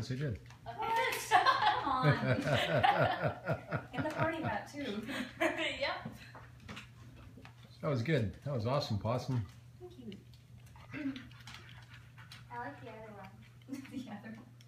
Yes, I did. Come on. And the party hat too. Yep. That was good. That was awesome, Possum. Thank you. I like the other one. The other one.